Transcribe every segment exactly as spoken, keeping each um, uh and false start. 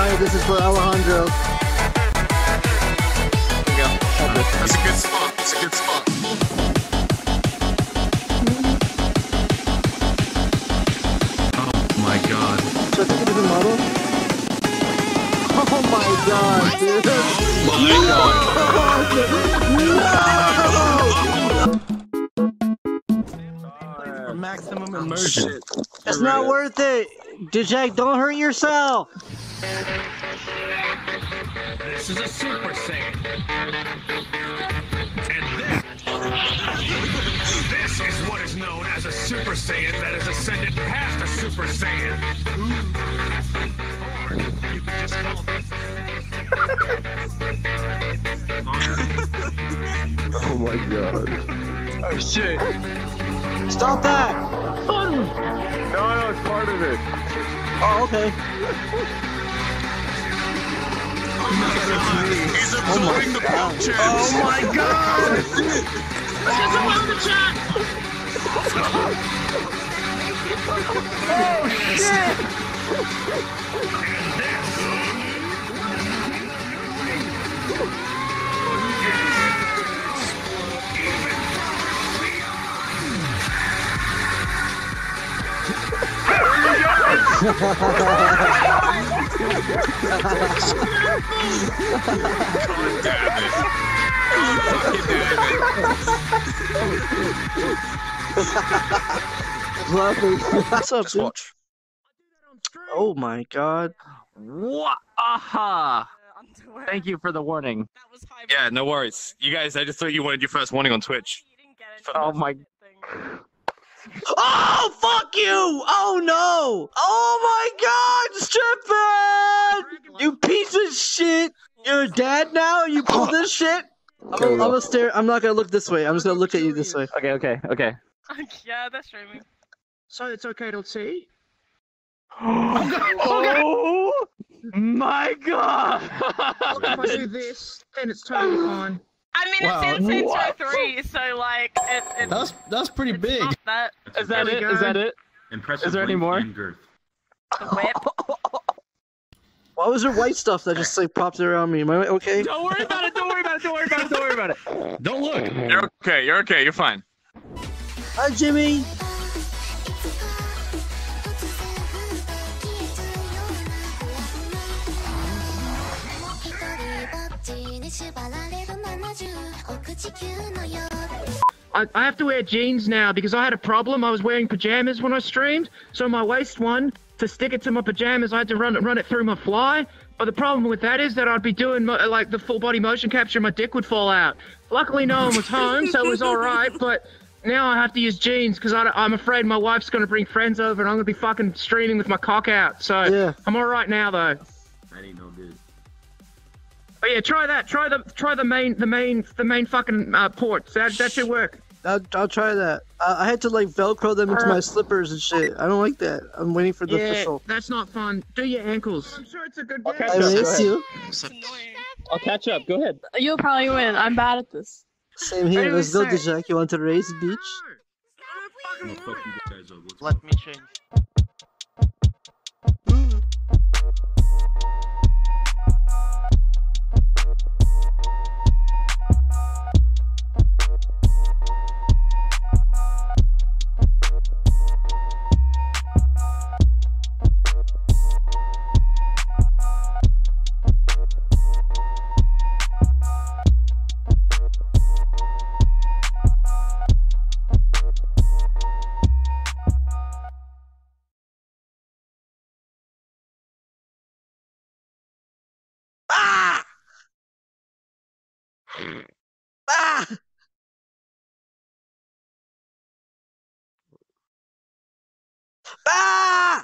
Alright, this is for Alejandro. There you go. That's a good spot. That's a good spot. Oh my god. Should I pick a different model? Oh my god, dude. Oh my god. Maximum immersion. It's not worth it. Dijak, don't hurt yourself. This is a Super Saiyan. And this, this is what is known as a Super Saiyan that has ascended past a Super Saiyan. Or you could just call me. Oh my god. Oh shit. Stop that. No, no, it's part of it. Oh, okay. He's absorbing the pop chance. Oh my god. Oh shit! What's up, Just bitch? watch. Oh my god. What? Aha! Thank you for the warning. That was high. Yeah, no worries. You guys, I just thought you wanted your first warning on Twitch. You didn't get it. Oh my. Oh, fuck you! Oh no! Oh my god, Strippin! You piece of shit! You're a dad now? You pull this shit? I'm gonna, I'm gonna stare. I'm not gonna look this way. I'm just gonna look at you this way. Okay, okay, okay. Yeah, that's streaming. So it's okay to see? Oh my god! If I do this, then it's totally fine. I mean, Wow, it's in what? Sensor three, so like, it, it, That's that's pretty it's big. not that Is that it? Is that it? Impressive Is there any length more? and girth. the whip. Why was there white stuff that just like popped around me? Am I okay? Don't worry about it. Don't worry about it. Don't worry about it. Don't worry about it. Don't look. You're okay. You're okay. You're fine. Hi, Jimmy. I, I have to wear jeans now because I had a problem. I was wearing pajamas when I streamed, so my waist one, to stick it to my pajamas, I had to run it, run it through my fly. But the problem with that is that I'd be doing mo like the full body motion capture, my dick would fall out. Luckily, no one was home, so it was all right. But now I have to use jeans because I'm afraid my wife's gonna bring friends over and I'm gonna be fucking streaming with my cock out. So Yeah. I'm all right now though. That ain't no good. But yeah, try that. Try the try the main the main the main fucking uh, ports. That that should work. I'll, I'll try that. I, I had to like Velcro them into my slippers and shit. I don't like that. I'm waiting for the Yeah, official. that's not fun. Do your ankles. I'm sure it's a good I'll game. catch I up. Go miss ahead. you. It's annoying. I'll catch up. Go ahead. You'll probably win. I'm bad at this. Same here. Anyway, Let's go, sir. Dijak. You want to race the beach? I'm gonna fuck you guys up. What's Let me change. Ah! Ah! Ah!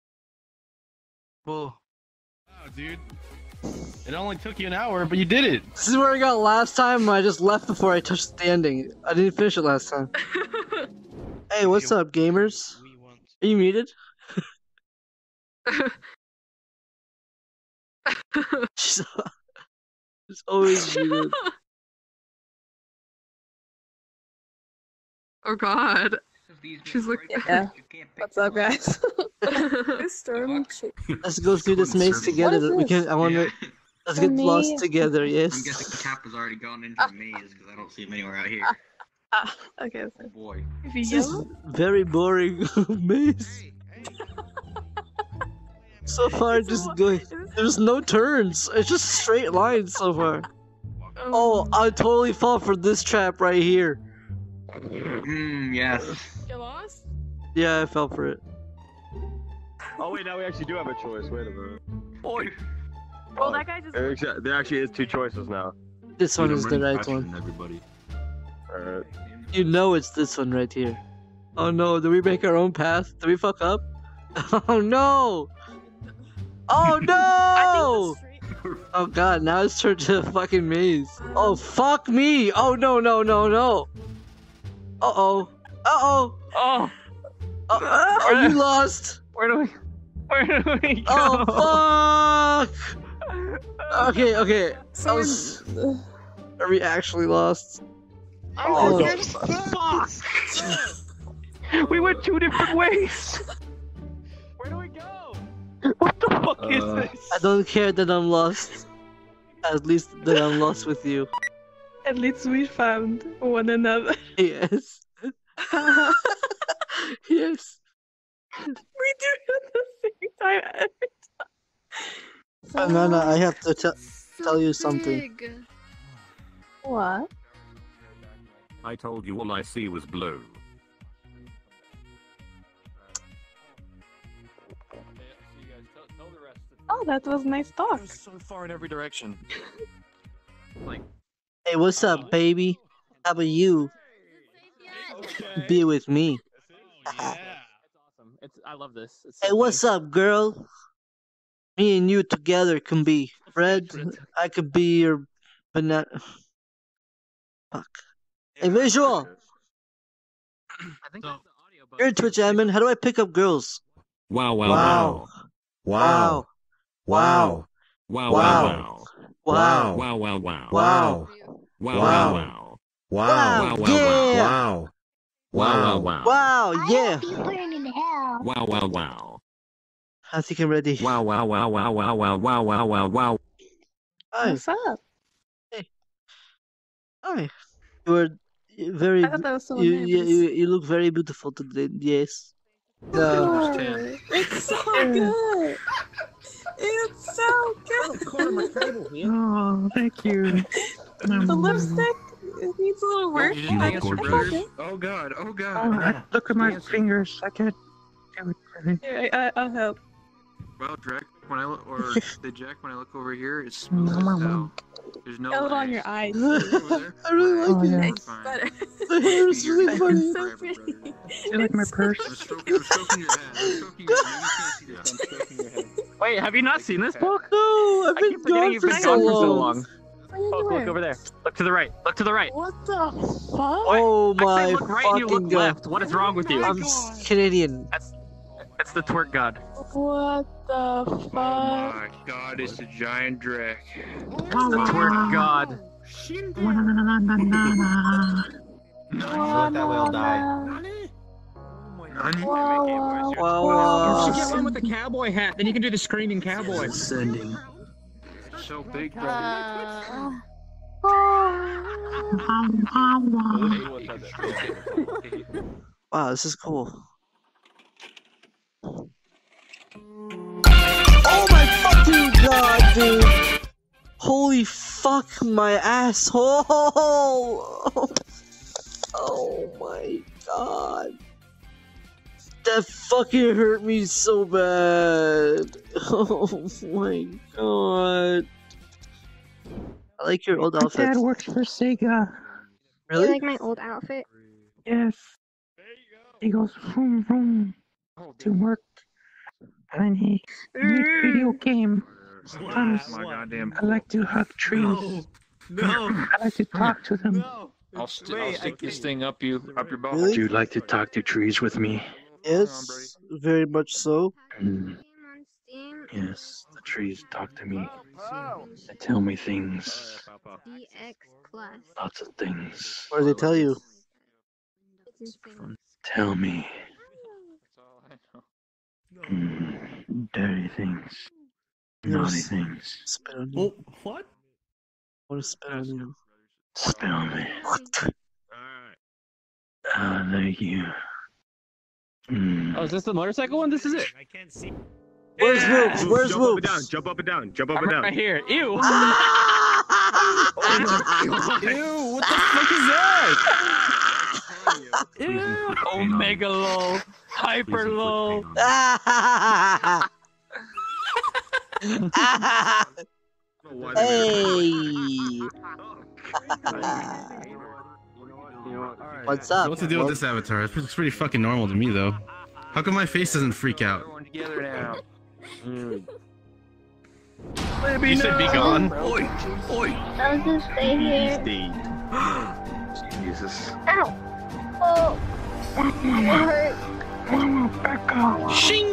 Wow, dude. It only took you an hour, but you did it. This is where I got last time. I just left before I touched the ending. I didn't finish it last time. Hey, what's up, gamers? Are you muted? She's she's always muted. Oh god. She's like, yeah. What's up, guys? Storm chick. Let's go through this maze together. What is We this? can. I want to. Yeah. Let's For get lost me- together. I'm Yes. guessing Cap has already gone into a maze because I don't see him anywhere out here. Ah, okay. So Oh boy. if you This is yellow, very boring maze. So far, It's a just wa- going. is this- There's no turns. It's just straight lines so far. Oh, um, I totally fall for this trap right here. Mmm, yes. you lost? Yeah, I fell for it. Oh wait, now we actually do have a choice. Wait a minute. Well, that guy just. There actu- there actually is two choices now. This one Dude, is I'm the running right faster one. than everybody. Alright. You know it's this one right here. Oh no, did we make our own path? Did we fuck up? Oh no! Oh I no! think the straight. Oh god, now it's turned to a fucking maze. Oh fuck me! Oh no no no no! Uh oh. Uh oh! Oh, Uh, are you lost? where do we? Where do we go? Oh fuck! Okay, okay. I So was- we're- Are we actually lost? I'm Oh. scared. Fuck! We went two different ways. Where do we go? What the fuck is Uh, this? I don't care that I'm lost. At least that I'm lost with you. At least we found one another. Yes. Yes. We do it at the same time every time. Banana, I have to tell tell you something. What? I told you all I see was blue. Oh, that was nice talk. So far in every direction. Hey, what's up, baby? How about you? Be with me. Yeah. It's awesome. It's I love this. It's Hey, what's up, girl? Me and you together can be Fred. I could be your banana. Fuck. Hey, visual. I think that's the audio button. You're a Twitch admin. How do I pick up girls? Wow, wow, Wow. wow. Wow. Wow, Wow. wow, Wow. wow. Wow, wow, wow. Wow. Wow, Wow. wow. Wow. wow, Yeah. Wow. Wow, wow. Wow. Yeah. Wow, wow, wow. I think I'm ready. Wow, wow, wow, wow, wow, wow, wow, wow, wow, wow. Hi. What's up? Hi. You are very. I thought that was so You, you, nice. you, you look very beautiful today. Yes. Uh, Oh, it's so good. It's so good. Oh, thank you. The lipstick it needs a little work. Did you think it's your but- brothers? Oh god, oh Oh, god. I- look at my fingers. I can't do it. Here, I, I, I'll help. Well, Drek, when I look, or the Jack, when I look over here, it's smooth as hell. There's no Feel it on lags. your eyes. Over there? I really like Oh, it. yeah. It's Fine. better. The hair is really You're funny. so forever, pretty. brother. Do you like my It's so purse? I'm stroking, I'm stroking your head. I'm stroking your head. You can't see this. I'm stroking your head. Wait, have you not seen this book? No, I've I been keep forgetting gone you've for been so gone for so long. long. What are you Oh, look doing? over there. Look to the right. Look to the right. What the fuck? Oh I my say look right and you look fucking god. left. What is wrong with you? I'm s- Canadian. That's it's the twerk god. What the Oh fuck? my god, it's a giant Drek. It's the twerk god. Let that whale die. Wow, You wow. should get one with the cowboy hat. Then you can do the screaming cowboy. Sending. So big, brother. Wow, this is cool. Oh my fucking god, dude! Holy fuck my asshole! Oh my god. That fucking hurt me so bad. Oh my god. I like your old My outfit. dad works for Sega. Really? You like my old outfit? Yes. He goes vroom vroom to work. And then he makes video game. Sometimes My goddamn. I like to hug trees. No. I like to talk to them. I'll, st- I'll stick this thing up you, up your butt. Really? you like to talk to trees with me? Yes, very much so. Mm, Game on Steam. yes, the trees talk to me. They tell me things. D X Plus. Lots of things. What do they tell you? It's insane. Tell me. Mm, dirty things. Naughty things. Spit on you. Oh, what? I want to spit on you. Spit on me. Ah, thank you. Mm. Oh, is this the motorcycle one? This is it. I can't see. Where's Whoops? Where's Jump up and Whoops? down. Jump up and down. Jump up I'm and down. right here. Ew. Ew, what the fuck is that? Ew. Omega lol. Hyper lol. Hey. What's up? So what's the deal with this avatar? It looks pretty fucking normal to me, though. How come my face doesn't freak out? Together now. You said be gone. Oi, oi. I'll just stay here. Jesus. Ow! Oh! It hurt. Mama, back off. Shing!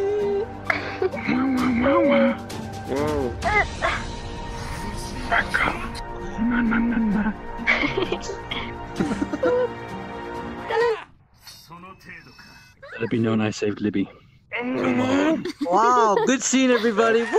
Whoa. Back off. Na na na na. Let it be known I saved Libby. Wow, good scene, everybody. Woo! Good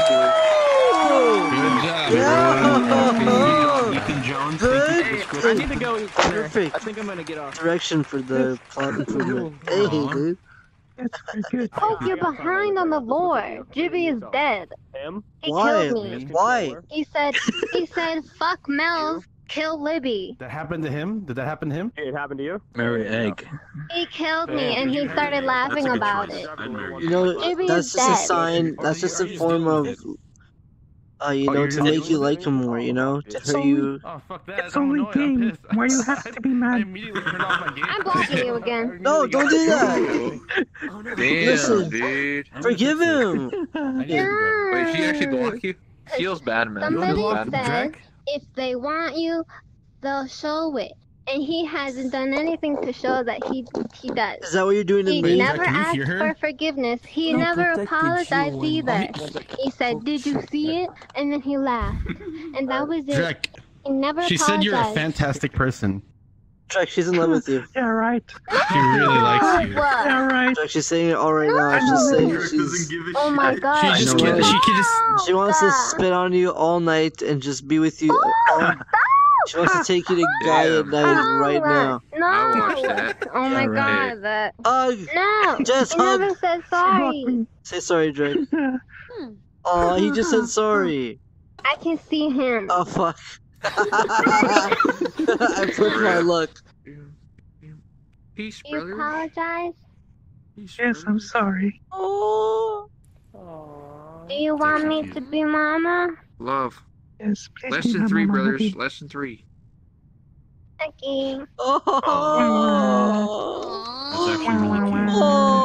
job, Yeah. Ethan Jones. Good. I need to go eat dinner. Perfect. I think I'm gonna get off. Direction for the plot improvement. Hey, dude. Oh, you're behind on the lore. Jibby is dead. Him? He Why? killed me. Why? He said, he said, fuck Melv, kill Libby. That happened to him? Did that happen to him? Hey, it happened to you? Mary Egg. He killed me and he started laughing about it. You know, Jibby that's is just a dead. sign. That's just a form of, uh, you know, to make you like him more. You know, to hurt you. Oh, fuck that. It's I'm only annoyed. I'm game. pissed. Why you have to be I mad? immediately turned off my game. I'm blocking you again. No, don't do that. Damn, Listen. dude. Forgive him. Wait, she actually blocked you? Feels bad, man. Somebody Feels bad. said if they want you, they'll show it. And he hasn't done anything to show that he he does. Is that what you're doing to He me? never Can you asked hear her? for forgiveness. He No, never protected apologized you either. and- He said, "Did you see it?" And then he laughed, and that was it. Drek, He never she apologized. said you're a fantastic person. Trek, she's in love with you. Yeah, right. She really likes you. What? Yeah, right. Trek, she's saying it all right now. She's saying Derek doesn't she's, give a Oh my shit. god. She just know can, what? she can just she wants to Stop. spit on you all night and just be with you. all- She wants to take you to Guy at Damn. night right now. No. I'll watch that. Oh my Yeah, right. god. That. Hug! No. Just he never hug! said sorry. Say sorry, Drake. Oh, he just said sorry. I can see him. Oh, fuck. I put my luck. Peace, You brother. apologize? Peace, Yes, I'm sorry. Oh. Do you want me to be mama? Love. Yes, please. be Lesson my three, mama, brothers. Libby. Lesson three. Okay. Oh. That's actually really cute. Oh.